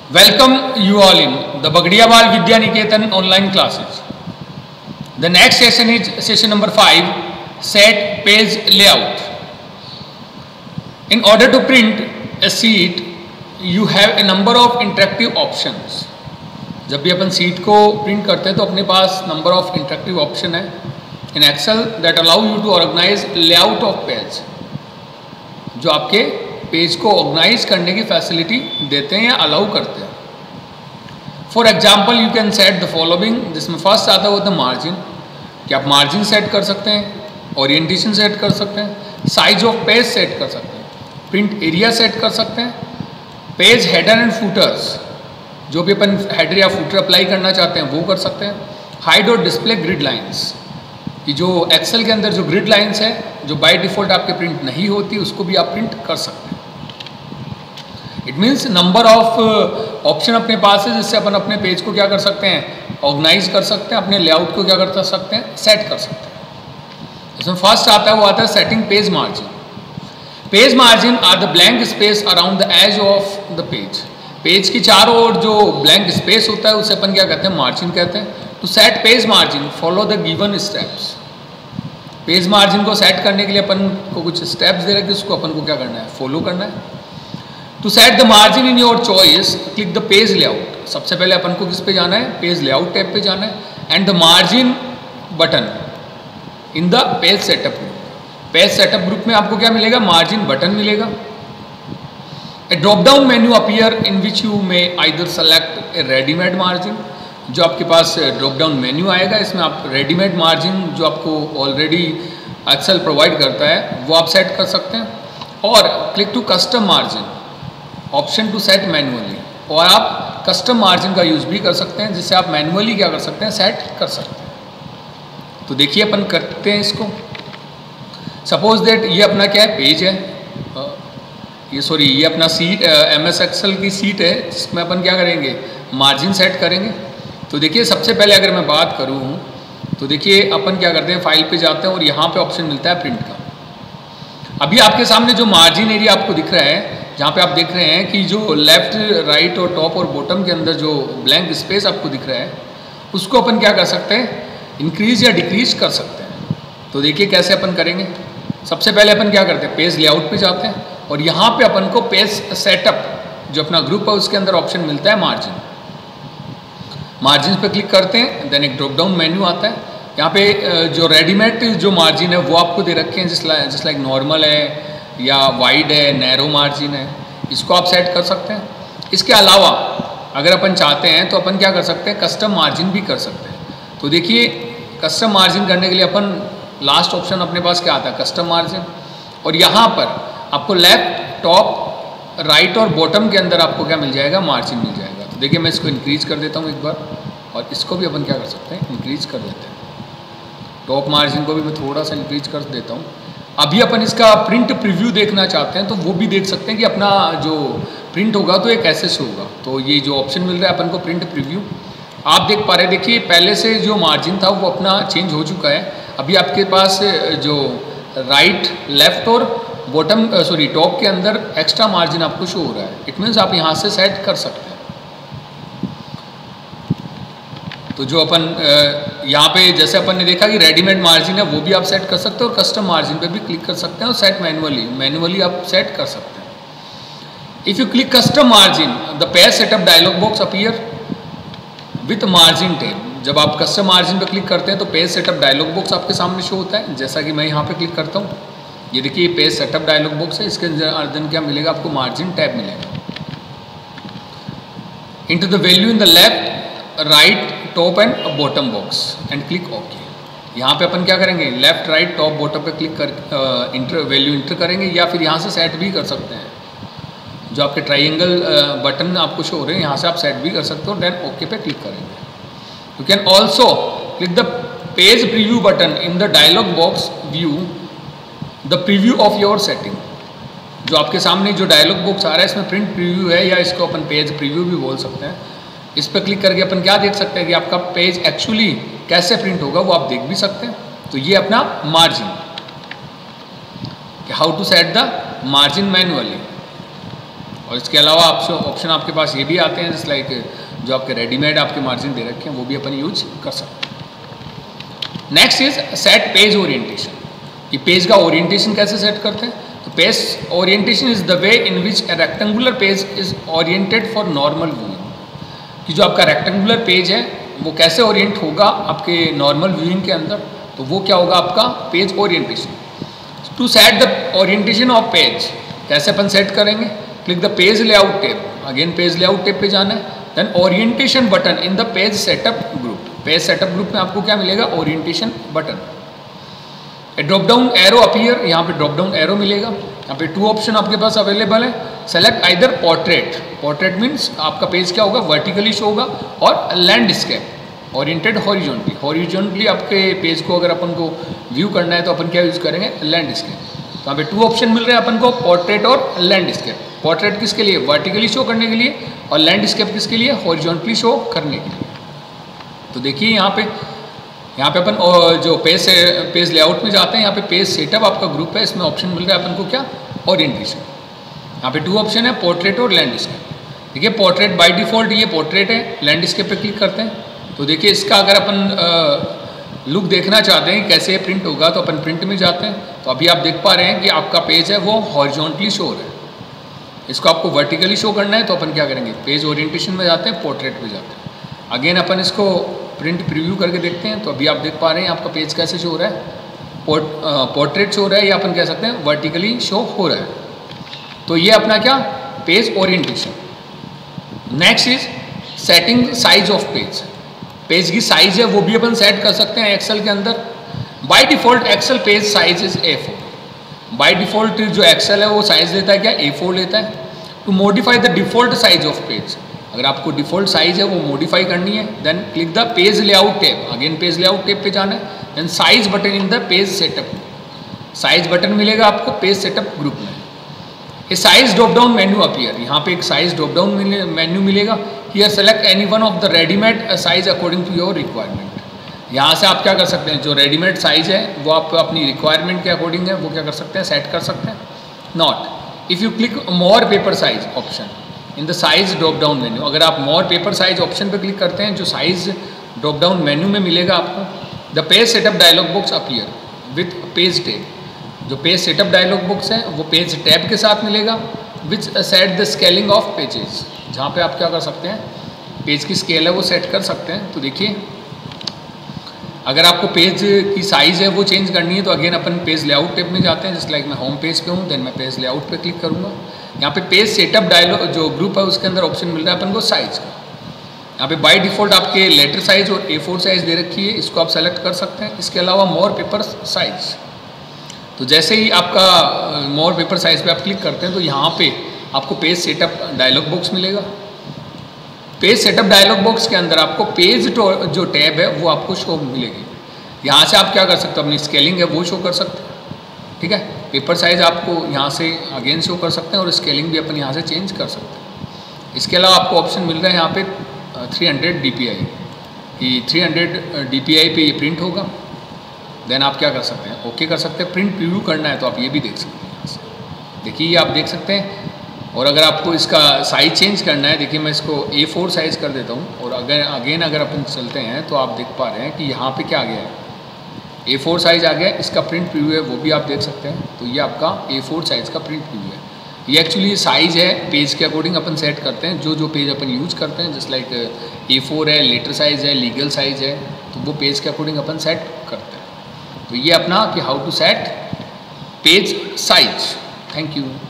Welcome you all in the Bagdiawal Vidya Niketan online classes. The next session is session number 5, set page layout. In order to print a sheet, you have a number of interactive options. जब भी अपन sheet को print करते हैं तो अपने पास number of interactive option है in Excel that allow you to organize layout of page, जो आपके पेज को ऑर्गेनाइज करने की फैसिलिटी देते हैं या अलाउ करते हैं. For example you can set the following, जिसमें फर्स्ट आता है वो द मार्जिन, कि आप मार्जिन सेट कर सकते हैं, ओरिएंटेशन सेट कर सकते हैं, साइज ऑफ पेज सेट कर सकते हैं, प्रिंट एरिया सेट कर सकते हैं, पेज हेडर एंड फूटर्स, जो भी अपन हेडर या फूटर अप्लाई करना चाहते हैं वो कर सकते हैं, हाइड और डिस्प्ले ग्रिड लाइन्स, कि जो एक्सेल के अंदर जो ग्रिड लाइन्स है जो बाय डिफ़ॉल्ट आपके प्रिंट नहीं होती उसको भी आप प्रिंट कर सकते हैं. It means number of option अपने पास है जिससे अपन अपने पेज को क्या कर सकते हैं, ऑर्गेनाइज कर सकते हैं, अपने लेआउट को क्या कर सकते हैं, सेट कर सकते हैं. इसमें फर्स्ट आता है वो आता है setting page margin. Page margin are the blank space around the edge of the page. Page की चारों ओर जो ब्लैंक स्पेस होता है उसे अपन क्या कहते हैं, मार्जिन कहते हैं. To set page margin follow the given steps. Page margin को सेट करने के लिए अपन को कुछ स्टेप्स दे रहे हैं कि उसको अपन को क्या करना है, फॉलो करना है. To set the margin in your choice click the page layout. सबसे पहले अपन को किस पे जाना है, पेज लेआउट टैब पे जाना है, and the margin button in the page setup group. Page setup group में आपको क्या मिलेगा, मार्जिन बटन मिलेगा. A drop down menu appear in which you may either select a readymade margin. जो आपके पास ड्रॉप डाउन मेन्यू आएगा इसमें आप रेडीमेड मार्जिन जो आपको ऑलरेडी एक्सेल प्रोवाइड करता है वो आप सेट कर सकते हैं, और click to custom margin option to set manually. और आप कस्टम मार्जिन का यूज़ भी कर सकते हैं जिससे आप मैनुअली क्या कर सकते हैं, सेट कर सकते हैं. तो देखिए अपन करते हैं इसको. सपोज दैट ये अपना क्या है, पेज है, ये अपना सीट MS एक्सेल की सीट है जिसमें अपन क्या करेंगे, मार्जिन सेट करेंगे. तो देखिए सबसे पहले अगर मैं बात करूँ तो देखिए अपन क्या करते हैं, फाइल पे जाते हैं और यहाँ पे ऑप्शन मिलता है प्रिंट का. अभी आपके सामने जो मार्जिन एरिया आपको दिख रहा है, जहाँ पे आप देख रहे हैं कि जो लेफ्ट राइट और टॉप और बॉटम के अंदर जो ब्लैंक स्पेस आपको दिख रहा है उसको अपन क्या कर सकते हैं, इंक्रीज या डिक्रीज कर सकते हैं. तो देखिए कैसे अपन करेंगे. सबसे पहले अपन क्या करते हैं, पेज लेआउट पे जाते हैं और यहाँ पे अपन को पेज सेटअप जो अपना ग्रुप है उसके अंदर ऑप्शन मिलता है मार्जिन. मार्जिन पे क्लिक करते हैं, देन एक ड्रॉप डाउन मेन्यू आता है. यहाँ पे जो रेडीमेड जो मार्जिन है वो आपको दे रखे हैं, जिस लाइक नॉर्मल है या वाइड है, नैरो मार्जिन है, इसको आप सेट कर सकते हैं. इसके अलावा अगर अपन चाहते हैं तो अपन क्या कर सकते हैं, कस्टम मार्जिन भी कर सकते हैं. तो देखिए कस्टम मार्जिन करने के लिए अपन लास्ट ऑप्शन अपने पास क्या आता है, कस्टम मार्जिन. और यहाँ पर आपको लेफ्ट टॉप राइट और बॉटम के अंदर आपको क्या मिल जाएगा, मार्जिन मिल जाएगा. तो देखिए मैं इसको इंक्रीज कर देता हूँ एक बार, और इसको भी अपन क्या कर सकते हैं, इंक्रीज कर देते हैं. टॉप मार्जिन को भी मैं थोड़ा सा इंक्रीज कर देता हूँ. अभी अपन इसका प्रिंट प्रीव्यू देखना चाहते हैं तो वो भी देख सकते हैं कि अपना जो प्रिंट होगा तो ये कैसे से होगा. तो ये जो ऑप्शन मिल रहा है अपन को प्रिंट प्रीव्यू, आप देख पा रहे हैं. देखिए पहले से जो मार्जिन था वो अपना चेंज हो चुका है. अभी आपके पास जो राइट लेफ्ट और बॉटम टॉप के अंदर एक्स्ट्रा मार्जिन आपको शो हो रहा है. इट मीन्स आप यहाँ से सेट कर सकते हैं. तो जो अपन यहाँ पे जैसे अपन ने देखा कि रेडीमेड मार्जिन है वो भी आप सेट कर सकते हैं, और कस्टम मार्जिन पे भी क्लिक कर सकते हैं और सेट मैनुअली आप सेट कर सकते हैं. If you click custom margin the page setup dialog box appear with margin tab. जब आप कस्टम मार्जिन पे क्लिक करते हैं तो पेज सेटअप डायलॉग बॉक्स आपके सामने शो होता है. जैसा कि मैं यहाँ पे क्लिक करता हूँ, ये देखिए पेज सेटअप डायलॉग बॉक्स है. इसके अंदर क्या मिलेगा आपको, मार्जिन टैब मिलेगा. Into the value in the left right top and bottom box and click okay. यहाँ पे अपन क्या करेंगे, लेफ्ट राइट टॉप बॉटम पे क्लिक कर वैल्यू इंटर करेंगे, या फिर यहाँ से सेट भी कर सकते हैं. जो आपके ट्राइंगल बटन आपको शो हो रहे हैं यहाँ से आप सेट भी कर सकते हो. देन ओके पे क्लिक करेंगे. You can also click the page preview button in the dialog box view the preview of your setting. जो आपके सामने जो डायलॉग बॉक्स आ रहा है इसमें प्रिंट प्रीव्यू है, या इसको अपन पेज प्रीव्यू भी बोल सकते हैं. इस पर क्लिक करके अपन क्या देख सकते हैं कि आपका पेज एक्चुअली कैसे प्रिंट होगा वो आप देख भी सकते हैं. तो ये अपना margin, how to set the margin manually. और इसके अलावा ऑप्शन आपके पास ये भी आते हैं, जैसे लाइक जो आपके रेडीमेड आपके मार्जिन दे रखे हैं वो भी अपन यूज कर सकते हैं। Next is set page orientation, कि पेज का ओरिएंटेशन कैसे सेट करते हैं। तो page orientation is the way in which a rectangular page is oriented for normal viewing, कि जो आपका रेक्टेंगुलर पेज है वो कैसे ओरिएंट होगा आपके नॉर्मल व्यूइंग के अंदर, तो वो क्या होगा आपका page orientation. To set the orientation of page, कैसे अपन सेट करेंगे, click the page layout tab, again page layout tab पे जाना है, then orientation button in the page setup group. Page setup group में आपको क्या मिलेगा, orientation button. A drop down arrow appear, यहाँ पे ड्रॉप डाउन एरो मिलेगा, यहाँ पे 2 ऑप्शन आपके पास अवेलेबल है। Select either portrait, portrait means आपका पेज क्या होगा, वर्टिकली शो होगा, और लैंडस्केप ओरिएंटेड हॉरिजॉन्टली, हॉरिजॉन्टली आपके पेज को अगर अपन को व्यू करना है तो अपन क्या यूज़ करेंगे, लैंडस्केप। तो यहाँ पे 2 ऑप्शन मिल रहे हैं अपन को, पोर्ट्रेट और लैंडस्केप। पोर्ट्रेट किसके लिए, वर्टिकली शो करने के लिए, और लैंडस्केप किसके लिए, हॉरिजॉन्टली शो करने के लिए। तो देखिए यहाँ पे अपन जो पेज लेआउट में जाते हैं, यहाँ पे पेज सेटअप आपका ग्रुप है, इसमें ऑप्शन मिल रहा है अपन को क्या, ओरिएंटेशन। यहाँ पे 2 ऑप्शन है, पोर्ट्रेट और लैंडस्केप। देखिए पोर्ट्रेट बाय डिफॉल्ट ये पोर्ट्रेट है, लैंडस्केप पे क्लिक करते हैं तो देखिए इसका अगर अपन लुक देखना चाहते हैं कैसे प्रिंट होगा तो अपन प्रिंट में जाते हैं। तो अभी आप देख पा रहे हैं कि आपका पेज है वो हॉरिजॉन्टली शो हो रहा है। इसको आपको वर्टिकली शो करना है तो अपन क्या करेंगे, पेज ओरिएंटेशन में जाते हैं, पोर्ट्रेट में जाते हैं। अगेन अपन इसको प्रिंट प्रीव्यू करके देखते हैं। तो अभी आप देख पा रहे हैं आपका पेज कैसे शो हो रहा है, पोर्ट्रेट शो हो रहा है, या अपन कह सकते हैं वर्टिकली शो हो रहा है। तो ये अपना क्या, page orientation. Next is setting size of page. Page की साइज है वो भी अपन सेट कर सकते हैं एक्सेल के अंदर। By default excel page size is A4। By default जो एक्सेल है वो साइज लेता है क्या, A4 लेता है। To modify the default size of page, अगर आपको डिफॉल्ट साइज है वो मॉडिफाई करनी है, then click the page layout tab, again page layout tab पे जाना है, then size button in the page setup. Size button मिलेगा आपको पेज सेटअप ग्रुप में। A size drop down menu appear, यहाँ पे एक साइज ड्रॉप डाउन मेन्यू मिलेगा। Here select any one of the readymade size according to your requirement. यहाँ से आप क्या कर सकते हैं, जो रेडीमेड साइज है वो आप अपनी रिक्वायरमेंट के अकॉर्डिंग है वो क्या कर सकते हैं, सेट कर सकते हैं। Not if you click more paper size option in the size drop down menu, अगर आप मोर पेपर साइज ऑप्शन पे क्लिक करते हैं जो साइज ड्रॉप डाउन मेन्यू में मिलेगा आपको, the page setup dialog box appear with page tab. जो पेज सेटअप डायलॉग बॉक्स है वो पेज टैब के साथ मिलेगा, which set the scaling of pages, जहाँ पे आप क्या कर सकते हैं, पेज की स्केल है वो सेट कर सकते हैं। तो देखिए अगर आपको पेज की साइज़ है वो चेंज करनी है तो अगेन अपन पेज लेआउट टैब में जाते हैं। जस्ट लाइक मैं होम पेज पे हूँ, देन मैं पेज लेआउट पे क्लिक करूँगा। यहाँ पे पेज सेटअप डायलॉग जो ग्रुप है उसके अंदर ऑप्शन मिल रहा है अपन को साइज़ का। यहाँ पे बाय डिफ़ॉल्ट आपके लेटर साइज और A4 साइज़ दे रखी है, इसको आप सेलेक्ट कर सकते हैं। इसके अलावा मोर पेपर साइज़, तो जैसे ही आपका मोर पेपर साइज़ पे आप क्लिक करते हैं तो यहाँ पे आपको पेज सेटअप डायलॉग बॉक्स मिलेगा। पेज सेटअप डायलॉग बॉक्स के अंदर आपको पेज जो टैब है वो आपको शो मिलेगी। यहाँ से आप क्या कर सकते हो, अपनी स्केलिंग है वो शो कर सकते हैं। ठीक है, पेपर साइज़ आपको यहाँ से अगेन शो कर सकते हैं और स्केलिंग भी अपन यहाँ से चेंज कर सकते हैं। इसके अलावा आपको ऑप्शन मिल रहा है यहाँ पे 300 DPI, कि 300 DPI पे ये प्रिंट होगा। देन आप क्या कर सकते हैं, ओके कर सकते हैं। प्रिंट प्रीव्यू करना है तो आप ये भी देख सकते हैं यहाँ से। देखिए ये आप देख सकते हैं। और अगर आपको इसका साइज़ चेंज करना है, देखिए मैं इसको A4 साइज़ कर देता हूँ और अगर अपन चलते हैं तो आप देख पा रहे हैं कि यहाँ पे क्या आ गया है, A4 साइज़ आ गया। इसका प्रिंट प्रीव्यू है वो भी आप देख सकते हैं। तो ये आपका A4 साइज़ का प्रिंट प्रीव्यू है। ये एक्चुअली साइज़ है पेज के अकॉर्डिंग अपन सेट करते हैं, जो पेज अपन यूज़ करते हैं। जस्ट लाइक A4 है, लेटर साइज़ है, लीगल साइज़ है, तो वो पेज के अकॉर्डिंग अपन सेट करते हैं। तो ये अपना कि how to set page size. Thank you.